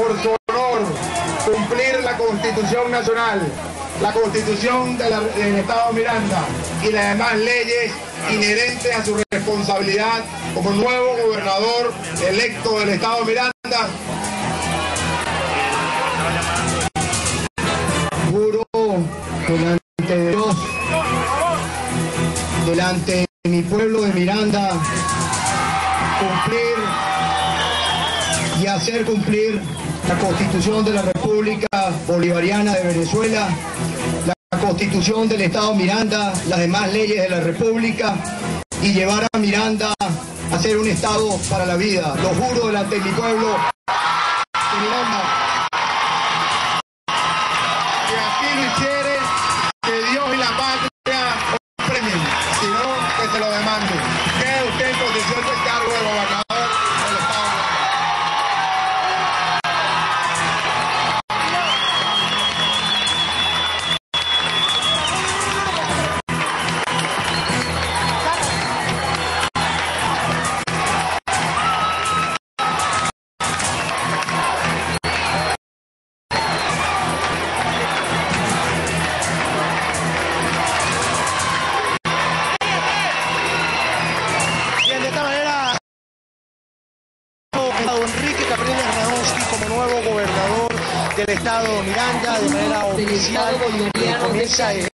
por su honor cumplir la Constitución Nacional, la Constitución del Estado Miranda y las demás leyes inherentes a su responsabilidad como nuevo gobernador electo del Estado Miranda. Juro delante de Dios, delante de mi pueblo de Miranda, cumplir y hacer cumplir la Constitución de la República Bolivariana de Venezuela, la Constitución del Estado Miranda, las demás leyes de la República, y llevar a Miranda a ser un Estado para la vida. Lo juro delante de mi pueblo de Miranda. Que así lo hiciere, que Dios y la patria os premien, si no, que se lo demanden. Quede usted en posición de cargo de gobernador del Estado. Enrique Capriles Radonsky como nuevo gobernador del Estado Miranda de manera oficial comienza